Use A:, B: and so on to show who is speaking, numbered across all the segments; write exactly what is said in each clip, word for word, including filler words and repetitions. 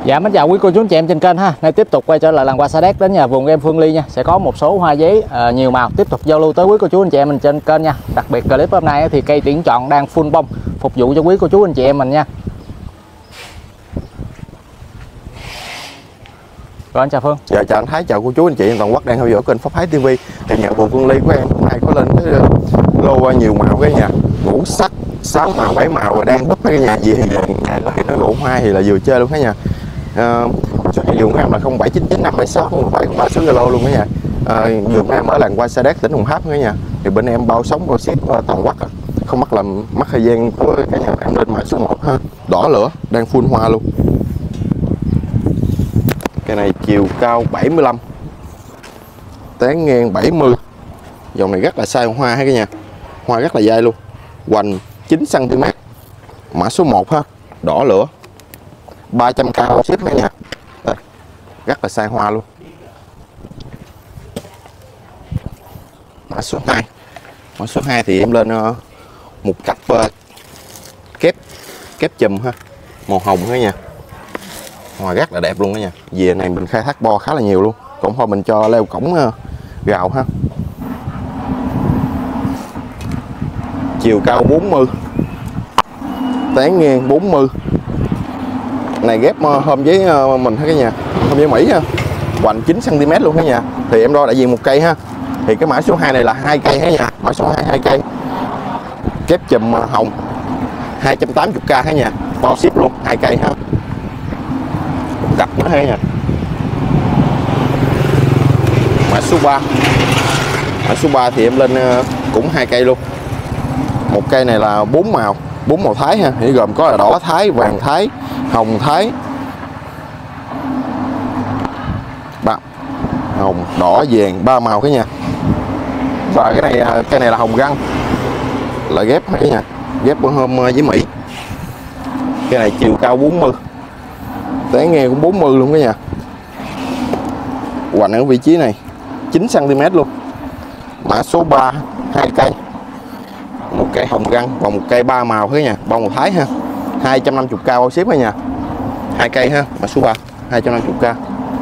A: Dạ mến chào quý cô chú anh chị em trên kênh ha. Nay tiếp tục quay trở lại làng hoa Sa Đéc đến nhà vườn em Phương Ly nha. Sẽ có một số hoa giấy à, nhiều màu tiếp tục giao lưu tới quý cô chú anh chị em mình trên kênh nha. Đặc biệt clip hôm nay thì cây tuyển chọn đang full bông phục vụ cho quý cô chú anh chị em mình nha. Rồi anh chào Phương.
B: Dạ chào anh Thái, chào cô chú anh chị em toàn quốc đang theo dõi kênh Pháp Thái ti vi. Thì nhà vườn Phương Ly của em hôm nay có lên cái lô nhiều màu cái nhà ngũ sắc sáu màu bảy màu và đang búp cái nhà gì thì nhà có thể nói gỗ hoa thì là vừa chơi luôn cả nhà. À, số điện thoại của em là không bảy chín chín năm bảy sáu không bảy ba số Zalo luôn cả nhà. À, vườn em ở làng hoa Sa Đéc tỉnh Đồng Tháp cả nhà. Thì bên em bao sống bao ship toàn quốc à. Không mất làm mất thời gian của cả nhà. Em lên mã số một ha. Đỏ lửa đang full hoa luôn. Cái này chiều cao bảy mươi lăm, tán ngang bảy mươi. Dòng này rất là size hoa ha cả nhà. Hoa rất là dai luôn. Hoành chín xăng ti mét. Mã số một ha, đỏ lửa. ba trăm k ship cả nhà. Đây. Rất là size hoa luôn. Mã số hai. Mã số hai thì em lên uh, một cặp uh, kép kép chùm ha, màu hồng cả nhà. Hoa rất là đẹp luôn đó nha. Về này mình khai thác bo khá là nhiều luôn. Còn thôi mình cho leo cổng uh, gạo ha. Chiều cao bốn mươi, tán ngang bốn mươi. Này ghép uh, hôm với uh, mình ha cả nhà, hôm với Mỹ ha. Hoành chín xăng ti mét luôn cả nhà. Thì em đo đại diện một cây ha. Thì cái mã số hai này là hai cây cả nhà. Mã số hai hai cây. Kép chùm uh, hồng hai trăm tám mươi k cả nhà. Bao ship luôn, hai cây ha. Cặp nữa hay nha. Mã số ba. Mã số ba thì em lên cũng hai cây luôn. Một cây này là bốn màu, bốn màu thái ha, thì gồm có là đỏ thái, vàng thái, hồng thái. Ba hồng, đỏ, vàng, ba màu cái nha. Và cái này cây này là hồng găng. Là ghép cái nha. Ghép bữa hôm với Mỹ. Cái này chiều cao bốn mươi. Tán ngang cũng bốn mươi luôn cả nhà. Hoành ở vị trí này chín xăng ti mét luôn. Mã số ba, hai cây. Một cây hồng găng và một cây ba màu cả nhà, bao màu thái ha. hai trăm năm mươi k bao ship cả nhà. Hai cây ha, mã số ba, hai trăm năm mươi k.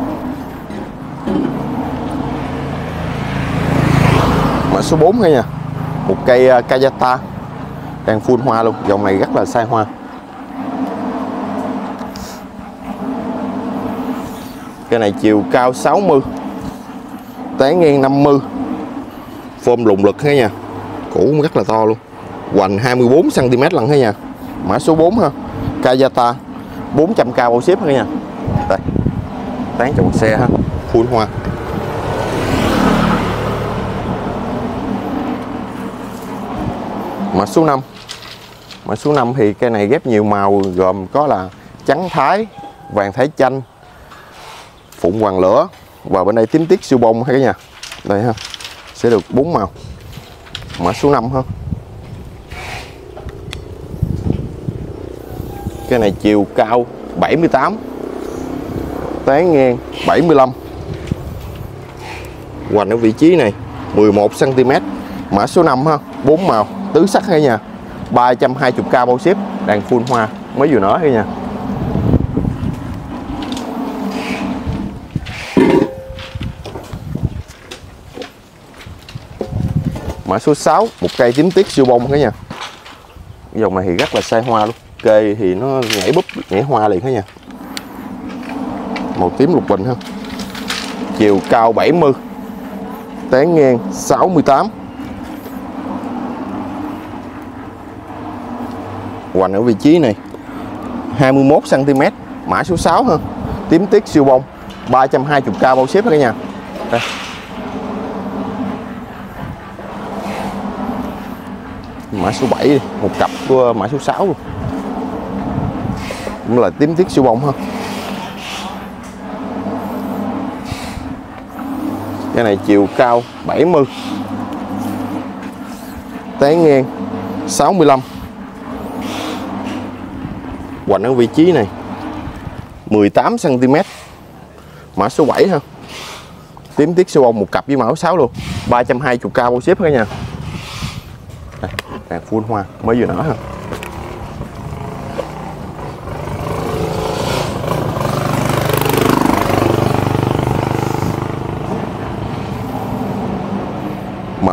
B: Mã số bốn cả nhà. Một cây Kayata đang full hoa luôn, dòng này rất là size hoa. Cái này chiều cao sáu mươi, tán ngang năm mươi. Form lùng lực hết nha. Củ rất là to luôn. Hoành hai mươi bốn xăng ti mét lần hết nha. Mã số bốn ha. Kayata bốn trăm k bao ship hết nha. Đây. Tán cho một xe ha. Full hoa. Mã số năm. Mã số năm thì cây này ghép nhiều màu gồm có là trắng thái, vàng thái chanh, phụng hoàng lửa và bên đây tím tiết siêu bông hay cả nhà. Đây ha. Sẽ được bốn màu. Mã số năm ha. Cái này chiều cao bảy mươi tám, tán ngang bảy mươi lăm. Hoành ở vị trí này mười một xăng ti mét. Mã số năm ha, bốn màu, tứ sắc hay nhà. ba trăm hai mươi k bao ship, đang full hoa, mới vừa nở hay nha. Mã số sáu, một cây tím tiết siêu bông cả nhà. Dòng này thì rất là size hoa luôn. Cây thì nó nhảy búp, nhảy hoa liền cả nhà. Màu tím lục bình ha. Chiều cao bảy mươi, tán ngang sáu mươi tám. Hoành ở vị trí này hai mươi mốt xăng ti mét. Mã số sáu ha. Tím tiết siêu bông, ba trăm hai mươi k bao ship cả nhà. Đây. Mã số bảy đi, một cặp của mã số sáu luôn. Cũng là tím tiết siêu bông ha. Cái này chiều cao bảy mươi, tán ngang sáu mươi lăm. Hoành ở vị trí này mười tám xăng ti mét. Mã số bảy ha. Tím tiết siêu bông một cặp với mã số sáu luôn. ba trăm hai mươi k bao ship cả nhà. Đây, đang full hoa, mới vừa nở ha.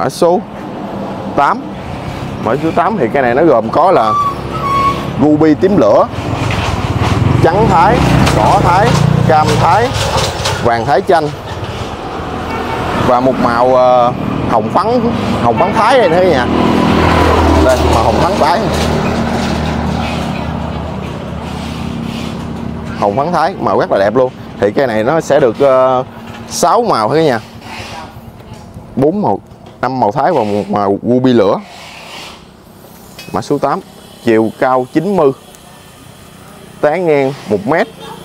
B: Mã số tám. Mã số tám thì cái này nó gồm có là ruby tím lửa, trắng thái, đỏ thái, cam thái, vàng thái chanh và một màu uh, hồng phấn hồng phấn thái đây nữa nha. Đây màu hồng phấn thái, hồng phấn thái màu rất là đẹp luôn. Thì cái này nó sẽ được uh, sáu màu hết nha, bốn màu, năm màu thái và một màu ruby lửa. Mã số tám, chiều cao chín mươi, tán ngang một mét,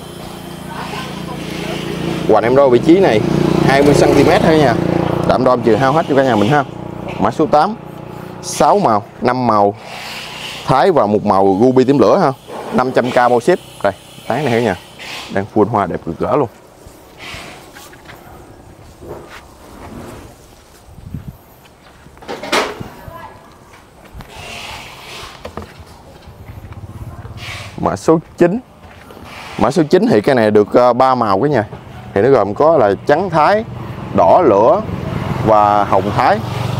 B: hoành em đo vị trí này hai mươi xăng ti mét thôi nha, đạm đo trừ hao hết cho cả nhà mình ha. Mã số tám, sáu màu, năm màu thái và một màu ruby tím lửa ha, năm trăm k bao ship. Đây tán này nha, đang full hoa đẹp cực gỡ luôn. Mã số chín. Mã số chín thì cái này được ba màu cả nhà. Thì nó gồm có là trắng thái, đỏ lửa và hồng thái.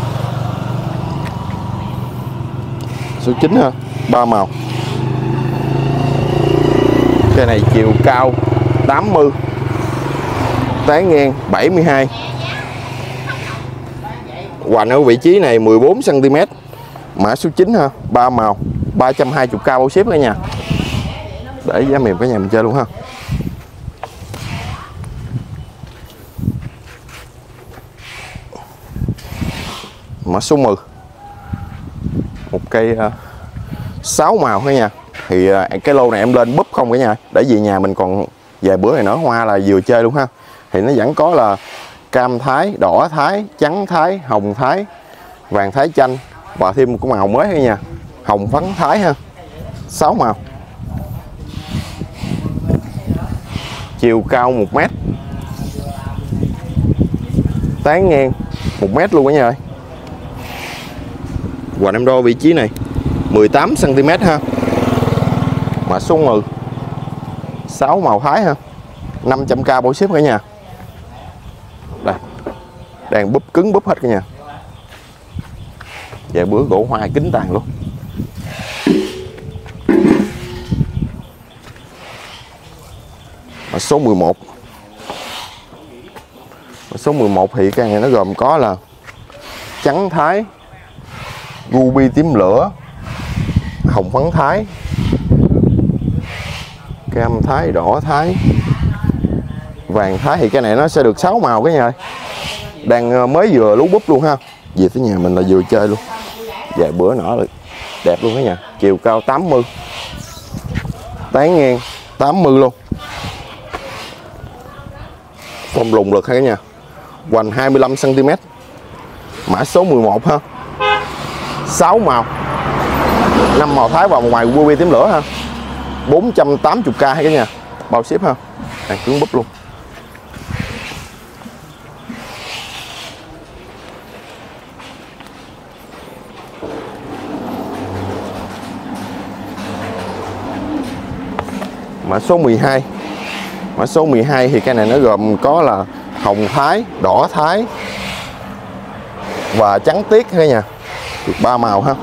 B: Số chín ha, ba màu. Cái này chiều cao tám mươi, tán ngang bảy mươi hai, hoành ở vị trí này mười bốn xăng ti mét. Mã số chín ha, ba màu, ba trăm hai mươi k bao ship cả nhà. Để giá mềm cả nhà mình chơi luôn ha. Mã số mười, một cây uh, sáu màu cả nhà. Thì uh, cái lô này em lên búp không cả nhà, để về nhà mình còn vài bữa này nở hoa là vừa chơi luôn ha. Thì nó vẫn có là cam thái, đỏ thái, trắng thái, hồng thái, vàng thái chanh và thêm một cái màu mới cả nhà, hồng phấn thái ha. Sáu màu. Chiều cao một mét, tán ngang một mét luôn cả nhà ơi. Hoành em đo vị trí này mười tám xăng ti mét ha. Mã số mười, sáu màu thái ha, năm trăm k bao ship cả nhà. Đây, đang búp cứng búp hết cả nhà. Vài bữa gỗ hoa kính tàn luôn. Mã số mười một. Mã số mười một thì cái này nó gồm có là trắng thái, ruby tím lửa, hồng phấn thái, cam thái, đỏ thái, vàng thái. Thì cái này nó sẽ được sáu màu cái nhà ơi. Đang mới vừa lú búp luôn ha. Về tới nhà mình là vừa chơi luôn. Vài bữa nở được đẹp luôn cái nhà. Chiều cao tám mươi, tán ngang tám mươi luôn. Phong lùng lực ha cả nhà. Hoành hai mươi lăm xăng ti mét. Mã số mười một ha, sáu màu, năm màu thái và một màu ruby tím lửa ha, bốn trăm tám mươi k ha cả nhà, bao ship ha. Đang cứng búp luôn. Mã số mười hai. Mã số mười hai thì cái này nó gồm có là hồng thái, đỏ thái và trắng tiết cả nhà, được ba màu ha.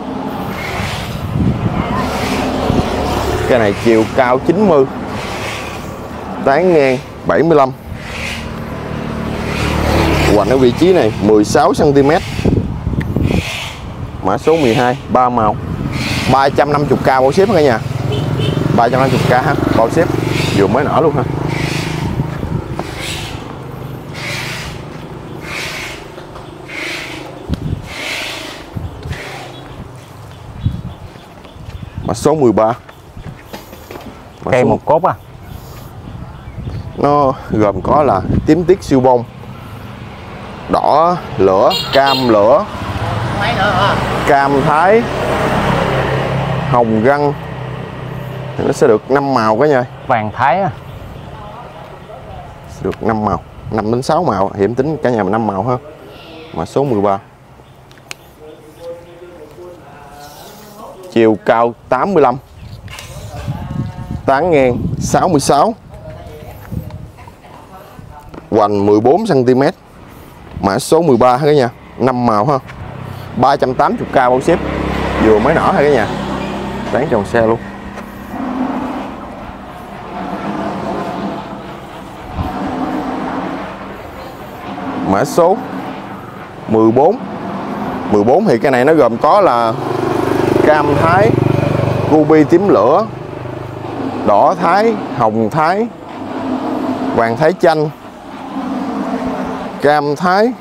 B: Cái này chiều cao chín mươi, tán ngang bảy mươi lăm, hoành ở vị trí này mười sáu xăng ti mét. Mã số mười hai, ba màu, ba trăm năm mươi k bao ship cả nhà, ba trăm năm mươi k ha, bao ship, vừa mới nở luôn ha. Mã số mười ba.
A: Cây một cốt à.
B: Nó gồm có là tím tiết siêu bông, đỏ lửa, cam lửa, cam thái, hồng găng. Thì nó sẽ được năm màu cả nhà.
A: Vàng thái à.
B: Sẽ được năm màu, năm đến sáu màu, hiểm tính cả nhà mình năm màu ha. Mã số mười ba. Chiều cao tám mươi lăm, tán ngang sáu mươi sáu, hoành mười bốn xăng ti mét. Mã số mười ba cả nhà, năm màu ha. ba trăm tám mươi k bao ship, vừa mới nở hay cả nhà, bán tròn xe luôn. Mã số mười bốn. mười bốn thì cái này nó gồm có là cam thái, ruby tím lửa, đỏ thái, hồng thái, vàng thái chanh, cam thái.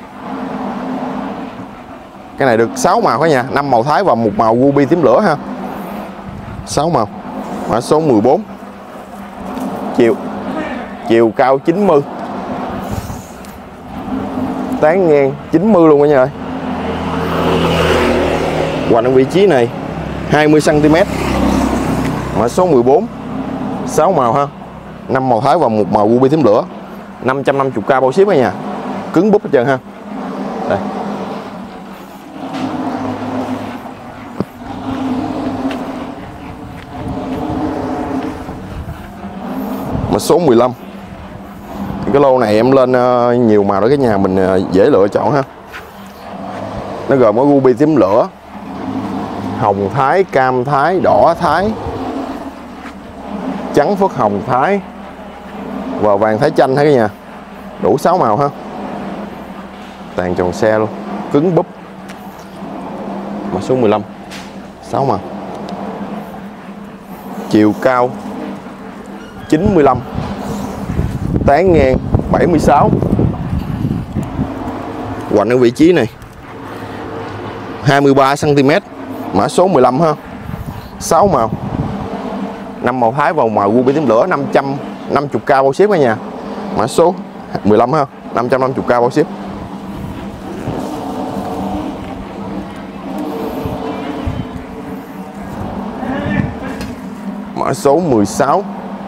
B: Cái này được sáu màu cả nhà, năm màu thái và một màu ruby tím lửa ha. sáu màu. Mã số mười bốn. Chiều chiều cao chín mươi. Tán ngang chín mươi luôn cả nhà ơi. Hoành ở vị trí này hai mươi xăng ti mét. Mã số mười bốn. sáu màu ha. năm màu thái và một màu ruby tím lửa. năm trăm năm mươi k bao ship cả nhà. Cứng búp hết trơn ha. Đây. Mã số mười lăm. Cái lô này em lên nhiều màu để cái nhà mình dễ lựa chọn ha. Nó gồm có ruby tím lửa, hồng thái, cam thái, đỏ thái, trắng phất hồng thái và vàng thái chanh ha cả nhà. Đủ sáu màu ha. Tàn tròn xe luôn, cứng búp. Mã số mười lăm. sáu màu. Chiều cao chín mươi lăm. Tán ngang bảy mươi sáu. Hoành ở vị trí này hai mươi ba xăng ti mét. Mã số mười lăm ha. sáu màu. năm màu thái vào màu ruby tím lửa, năm trăm năm mươi k bao ship cả nhà. Mã số mười lăm ha, năm trăm năm mươi k bao ship. Mã số mười sáu.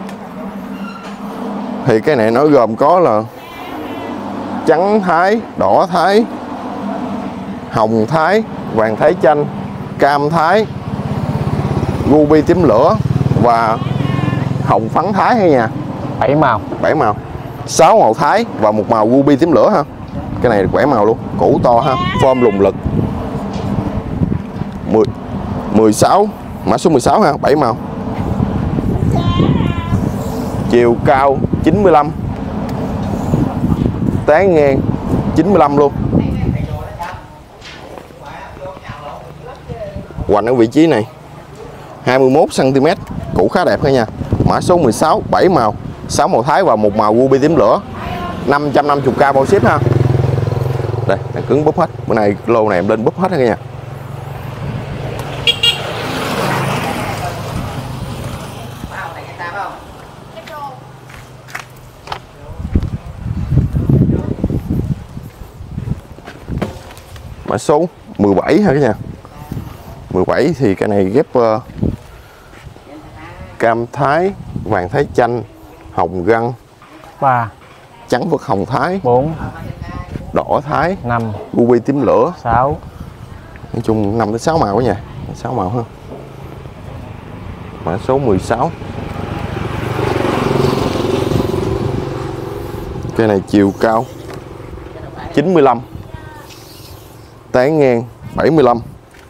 B: Thì cái này nó gồm có là trắng thái, đỏ thái, hồng thái, vàng thái chanh, cam thái, ruby tím lửa và hồng phấn thái hay nha.
A: bảy màu.
B: bảy màu. sáu màu thái và một màu ruby tím lửa ha. Cái này bảy màu luôn, củ to ha, form lùng lực. mười, mười sáu, mã số mười sáu ha, bảy màu. Chiều cao chín mươi lăm. Tán ngang chín mươi lăm luôn. Hoành ở vị trí này hai mươi mốt xăng ti mét, củ khá đẹp thôi nha. Mã số mười sáu, bảy màu, sáu màu thái và một màu ruby tím lửa, năm trăm năm mươi k bao ship ha. Đây, cứng búp hết. Bữa nay lô này em lên búp hết nha nha. Mã số mười bảy ha cả nhà. mười bảy thì cái này ghép uh, cam thái, vàng thái chanh, hồng găng,
A: ba,
B: trắng phất hồng thái,
A: bốn,
B: đỏ thái,
A: năm,
B: ruby tím lửa,
A: sáu.
B: Nói chung năm tới sáu màu cả nhà, sáu màu ha. Mã số mười sáu. Cái này chiều cao chín mươi lăm. Tán ngang bảy mươi lăm.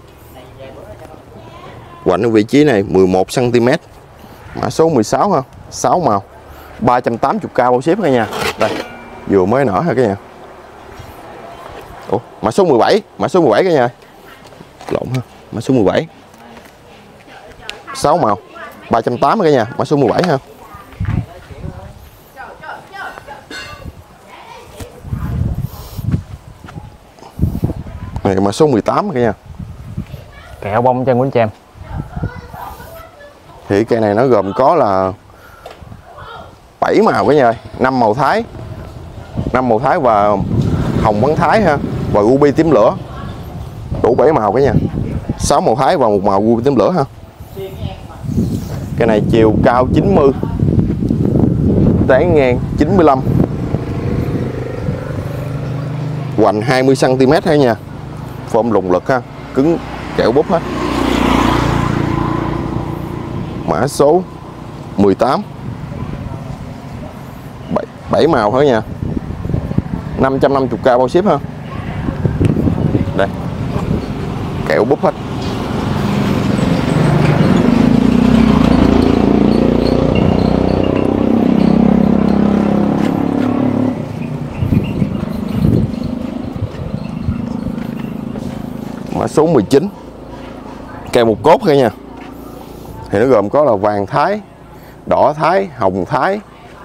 B: Hoành ở vị trí này mười một xăng ti mét. Mã số mười sáu ha, sáu màu, ba trăm tám mươi k bao ship cả nhà. Đây, vừa mới nở ha cả nhà. Ủa, mã số mười bảy, mã số mười bảy cả nhà. Lộn ha, mã số mười bảy. sáu màu, ba trăm tám mươi cả nhà, mã số mười bảy ha. Này mã số mười tám cả nhà.
A: Kẹo bông chân của anh chị em.
B: Thì cây này nó gồm có là bảy màu cả nhà ơi, năm màu thái, năm màu thái và hồng phấn thái ha, và ruby tím lửa. Đủ bảy màu cả nhà. sáu màu thái và một màu ruby tím lửa ha. Cái này chiều cao chín mươi. Tán ngang chín mươi lăm. Hoành hai mươi xăng ti mét ha nha. Form lùng lực ha, cứng kẹo búp hết. Mã số mười tám. bảy màu thôi nha. năm trăm năm mươi k bao ship ha. Đây. kẹo búp hết. Mã số mười chín, kèo một cốt thôi nha. Thì nó gồm có là vàng thái, đỏ thái, hồng thái,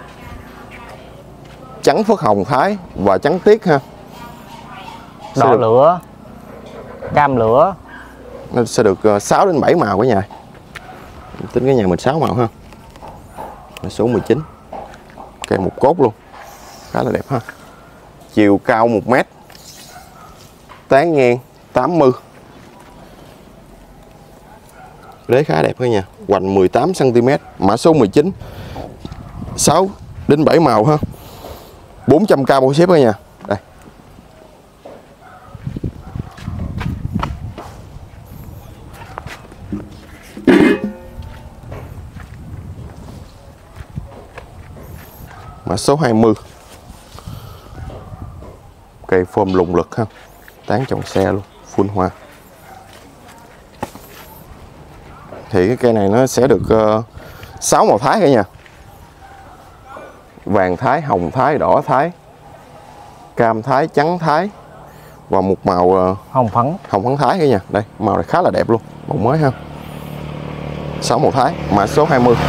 B: trắng phất hồng thái và trắng tiết ha.
A: Đỏ được... lửa, cam lửa.
B: Nó sẽ được sáu đến bảy màu cả nhà. Tính cái nhà mình sáu màu ha. Mã số mười chín, kèo một cốt luôn, khá là đẹp ha. Chiều cao một mét, tán ngang tám mươi. Đế khá đẹp thôi nha, hoành mười tám xăng ti mét. Mã số mười chín, sáu đến bảy màu ha. bốn trăm k bao ship thôi nha. Đây. Mã số hai mươi, cây form lùng lực ha, tán trồng xe luôn, full hoa. Thì cái cây này nó sẽ được uh, sáu màu thái cả nha. Vàng thái, hồng thái, đỏ thái, cam thái, trắng thái và một màu uh,
A: hồng phấn
B: hồng phấn thái cả nha. Đây, màu này khá là đẹp luôn, màu mới ha. sáu màu thái. Mã số hai mươi.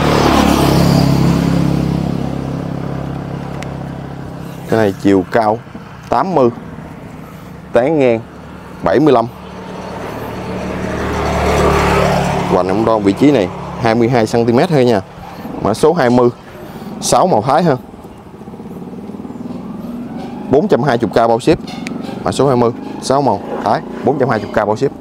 B: Cái này chiều cao tám mươi, tán ngang bảy mươi lăm. Hoành em đo vị trí này hai mươi hai xăng ti mét thôi nha. Mã số hai mươi, sáu màu thái ha. bốn trăm hai mươi k bao ship. Mã số hai mươi, sáu màu thái, bốn trăm hai mươi k bao ship.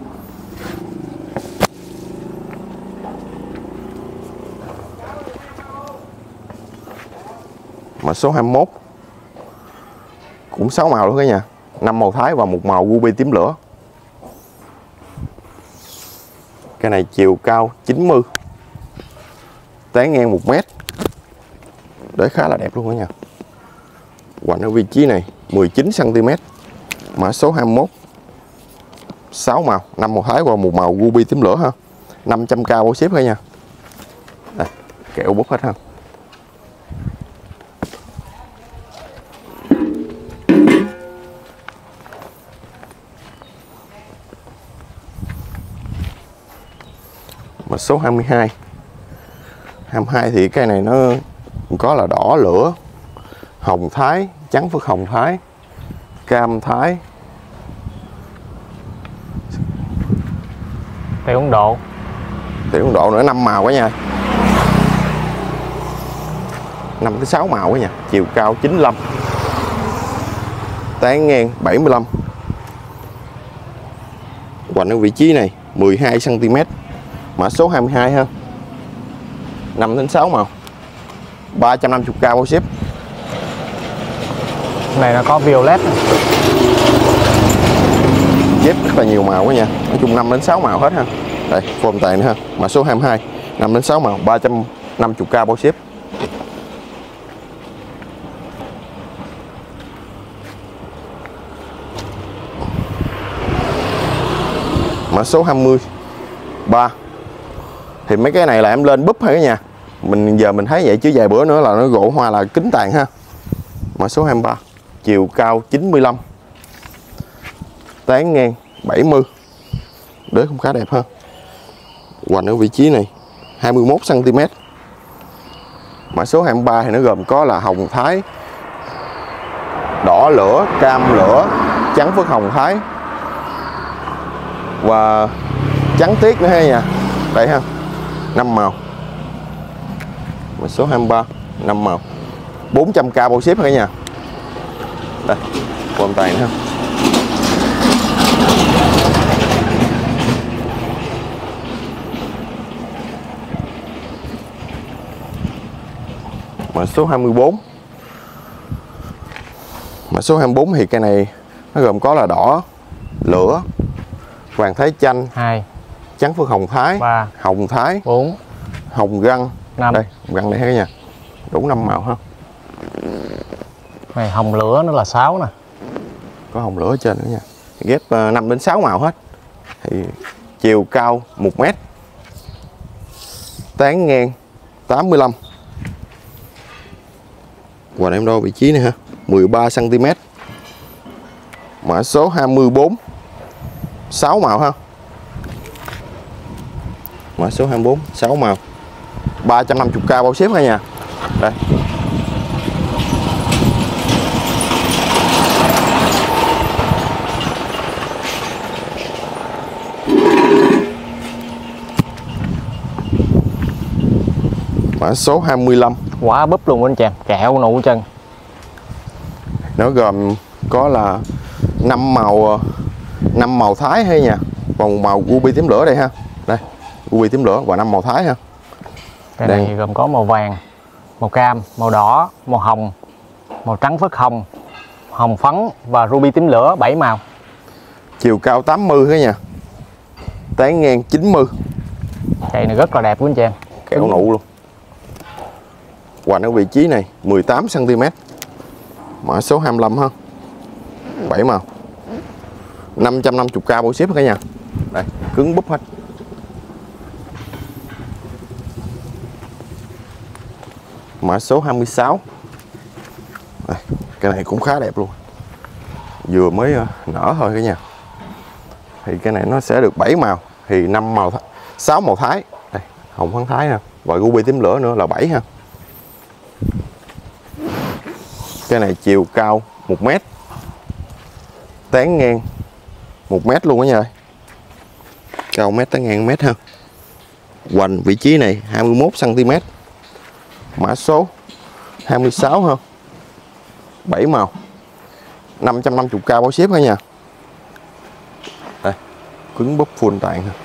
B: Mã số hai mươi mốt, cũng sáu màu luôn cả nhà, năm màu thái và một màu ruby tím lửa. Cái này chiều cao chín mươi, tán ngang một mét. Đế khá là đẹp luôn cả nhà. Hoành ở vị trí này mười chín xăng ti mét. Mã số hai mươi mốt, sáu màu, năm màu thái và một màu ruby tím lửa ha. năm trăm k bao ship thôi nha. Đây, kẹo bút hết ha. Mã số hai mươi hai. hai mươi hai thì cái này nó có là đỏ lửa, hồng thái, trắng phất hồng thái, cam thái,
A: tiểu Ấn Độ.
B: Tiểu Ấn Độ nữa, năm màu cả nha. năm tới sáu màu cả nha. Chiều cao chín mươi lăm, tán ngang bảy mươi lăm. Hoành ở vị trí này mười hai xăng ti mét. Mã số hai mươi hai ha. năm đến sáu màu, ba trăm năm mươi k bao ship.
A: Này nó có violet.
B: Dép rất là nhiều màu quá nha. Nói chung năm đến sáu màu hết ha. Đây, form tài nữa ha. Mã số hai mươi hai, năm đến sáu màu, ba trăm năm mươi k bao ship. Mã số hai mươi ba. Thì mấy cái này là em lên búp hay cả nhà. Mình giờ mình thấy vậy chứ vài bữa nữa là nó gỗ hoa là kính tàn ha. Mã số hai mươi ba, chiều cao chín mươi lăm, tán ngang bảy mươi. Đế cũng khá đẹp ha. Hoành ở vị trí này hai mươi mốt xăng ti mét. Mã số hai mươi ba thì nó gồm có là hồng thái, đỏ lửa, cam lửa, trắng phất hồng thái và trắng tiết nữa ha nha. Đây ha, năm màu. Mã số hai mươi ba, năm màu, bốn trăm k bao ship cả nhà. Đây, form tài nữa ha. Mã số hai mươi bốn. Mã số hai mươi bốn thì cái này nó gồm có là đỏ lửa, vàng thái chanh,
A: hai,
B: trắng phất hồng thái,
A: ba,
B: hồng thái,
A: bốn,
B: hồng găng,
A: năm.
B: Đây, hồng găng này hết nha. Đủ năm màu ha.
A: Này hồng lửa nó là sáu nè.
B: Có hồng lửa ở trên nữa nha. Ghép năm đến sáu màu hết. Thì chiều cao một mét, tán ngang tám mươi lăm. Hoành em đo vị trí này ha, mười ba xăng ti mét. Mã số hai mươi bốn, sáu màu ha. Mã số hai mươi bốn, sáu màu, ba trăm năm mươi k bao ship cả nhà. Đây. Mã số hai mươi lăm.
A: Quả búp luôn anh chàng, kẹo nụ chân.
B: Nó gồm có là năm màu, năm màu Thái hay nha. Còn màu ruby tím lửa đây ha. Đây, ruby tím lửa và năm màu Thái ha.
A: Cái
B: Đang...
A: này gồm có màu vàng, màu cam, màu đỏ, màu hồng, màu trắng phớt hồng, hồng phấn và ruby tím lửa, bảy màu.
B: Chiều cao tám mươi cái nha. Tán ngang chín mươi.
A: Cây này rất là đẹp của anh chàng.
B: Kẹo nụ luôn. Hoành ở vị trí này mười tám xăng ti mét. Mã số hai mươi lăm ha. bảy màu. năm trăm năm mươi k bao ship cả nhà. Đây, cứng búp hết. Mã số hai mươi sáu. Đây, cái này cũng khá đẹp luôn. Vừa mới nở thôi cả nhà. Thì cái này nó sẽ được bảy màu, thì năm màu, sáu màu Thái. Đây, hồng phấn Thái ha, và ruby tím lửa nữa là bảy ha. Cái này chiều cao một mét, tán ngang một mét luôn đó nha. Cao một mét, tán ngang một mét ha. Hoành vị trí này hai mươi mốt xăng ti mét. Mã số hai mươi sáu ha. bảy màu. năm trăm năm mươi k bao ship cả nha. Đây, cứng búp full tàn ha.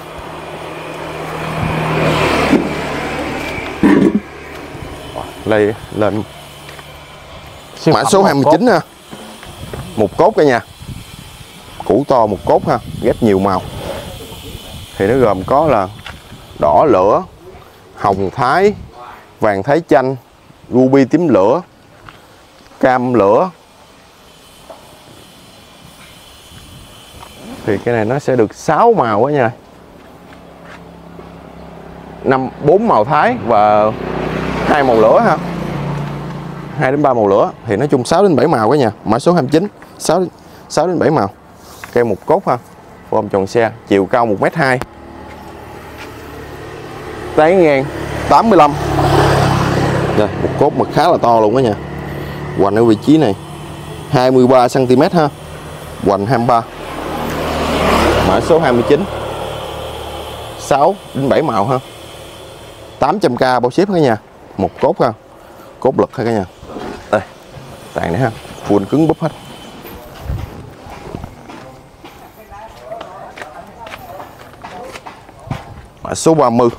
B: Lên lên mã số hai mươi chín ha. Một cốt cả nhà. Củ to một cốt ha, ghép nhiều màu. Thì nó gồm có là đỏ lửa, hồng Thái, vàng Thái chanh, ruby tím lửa, cam lửa. Thì cái này nó sẽ được sáu màu á nha. Năm bốn màu Thái và hai màu lửa ha. hai đến ba màu lửa, thì nói chung sáu đến bảy màu cả nhà. Mã số hai mươi chín, sáu sáu đến bảy màu. Cây một cốt ha. Form tròn xe, chiều cao một mét hai. Tán ngang tám mươi lăm. Đây, một cốt mà khá là to luôn đó nha. Hoành ở vị trí này hai mươi ba xăng ti mét ha. Hoành hai mươi ba. Mã số hai mươi chín, sáu đến bảy màu ha. tám trăm k bao ship cả nhà. Một cốt ha. Cốt lực ha cả nhà. Đây, tàn này ha, full cứng búp hết. Mã số ba mươi.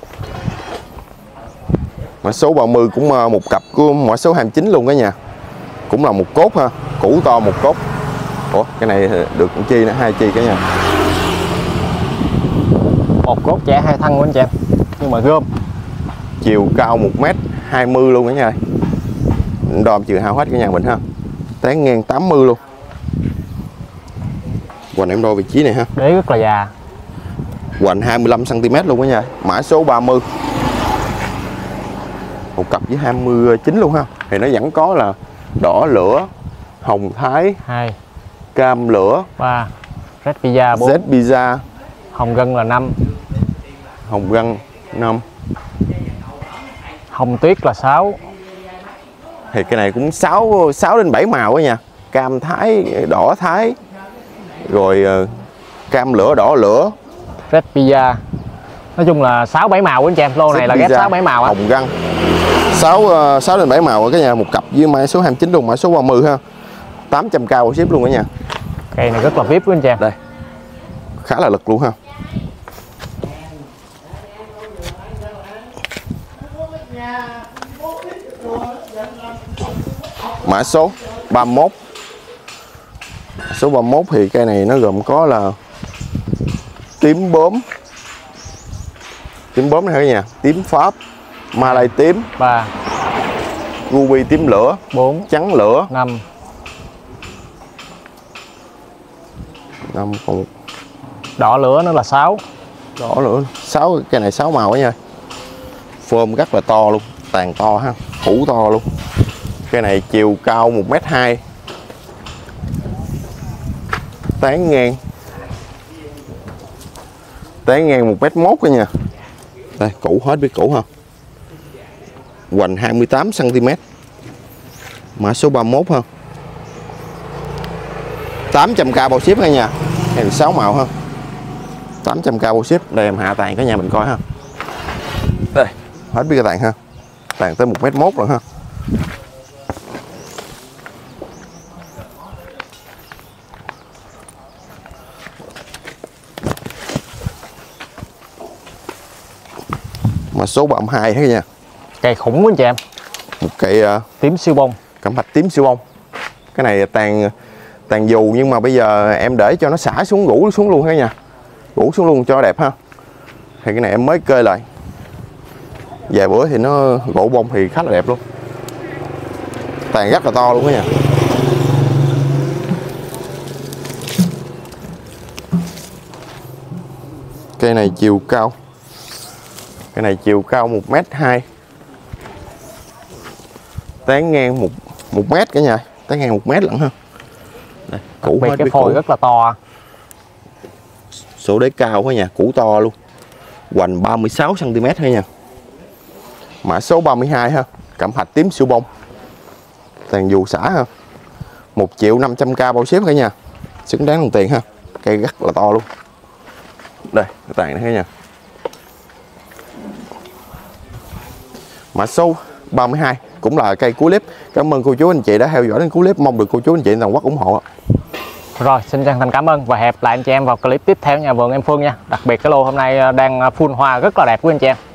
B: Mã số ba mươi cũng một cặp của mã số hai mươi chín luôn cả nhà. Cũng là một cốt ha, củ to một cốt. Ủa, cái này được chi nữa, hai chi cả nhà.
A: Một cốt trẻ hai thân của anh chị em, nhưng mà gom.
B: Chiều cao một mét hai mươi luôn cả nhà. Đòm trừ hao hết cả nhà mình ha. Tán ngang tám mươi luôn. Hoành em đo vị trí này ha.
A: Đế rất là già.
B: Hoành hai mươi lăm xăng ti mét luôn cả nhà. Mã số ba mươi. Một cặp với hai mươi chín luôn ha. Thì nó vẫn có là đỏ lửa, hồng Thái,
A: hai,
B: cam lửa,
A: ba, red pizza bốn,
B: Z pizza,
A: hồng gân là năm,
B: hồng gân năm,
A: hồng tuyết là sáu.
B: Thì cái này cũng sáu sáu đến bảy màu á nha. Cam Thái, đỏ Thái, rồi cam lửa, đỏ lửa,
A: red pizza. Nói chung là sáu bảy màu của anh chị em. Lô này là ghép sáu bảy màu á.
B: Hồng gân sáu sáu đến bảy màu cả nhà. Một cặp với mã số hai mươi chín luôn, mã số ba mươi ha. tám trăm k bao ship luôn cả nhà.
A: Cây này rất là vip của anh chị em.
B: Đây, khá là lực luôn ha. Mã số ba mươi mốt. Số ba mươi mốt thì cây này nó gồm có là tím bướm, tím bướm này cả nhà, tím Pháp, Malay tím,
A: ba,
B: ruby tím lửa,
A: bốn,
B: trắng lửa,
A: năm,
B: năm, còn
A: đỏ lửa nữa là sáu,
B: đỏ nữa. Sáu cái này sáu màu đó nha. Phơm rất là to luôn, tàn to ha, hũ to luôn. Cái này chiều cao một mét hai, tán ngang tán ngang một mét mốt đó nha. Đây, cũ hết biết cũ ha. Hoành hai mươi tám xăng ti mét. Mã số ba mươi mốt ha. tám trăm k bao ship ha nha. Cái này sáu màu ha. tám trăm k bao ship. Đây em hạ tàn cả nhà mình coi ha. Đây, hết biết cái tàn ha. Tàn tới một mét mốt rồi ha. Mà số ba mươi hai hết nha.
A: Cây khủng quá anh chị em.
B: Một cây uh,
A: tím siêu bông,
B: cẩm thạch tím siêu bông. Cái này tàn tàn dù nhưng mà bây giờ em để cho nó xả xuống, rũ xuống luôn hết nha. Rũ xuống luôn cho đẹp ha. Thì cái này em mới kê lại. Vài bữa thì nó gỗ bông thì khá là đẹp luôn. Tàn rất là to luôn đó nha. Cây này chiều cao. Cái này chiều cao một mét hai. Tán ngang một một mét cả nhà, tán ngang một mét lận ha. Đây, cũ hết,
A: cái phôi cũ. Rất là to.
B: Số đế cao quá nha, cũ to luôn. Hoành ba mươi sáu xăng ti mét thôi nha. Mã số ba mươi hai ha, cẩm thạch tím siêu bông. Tàn dù xả ha. một triệu năm trăm k bao ship cả nhà. Xứng đáng đồng tiền ha. Cây rất là to luôn. Đây, cái tàn này cả nhà. Mã số ba mươi hai cũng là cây cuối clip. Cảm ơn cô chú anh chị đã theo dõi đến cuối clip. Mong được cô chú anh chị toàn quốc ủng hộ.
A: Rồi, xin chân thành cảm ơn và hẹn lại anh chị em vào clip tiếp theo nhà vườn em Phương nha. Đặc biệt cái lô hôm nay đang full hoa rất là đẹp của anh chị em.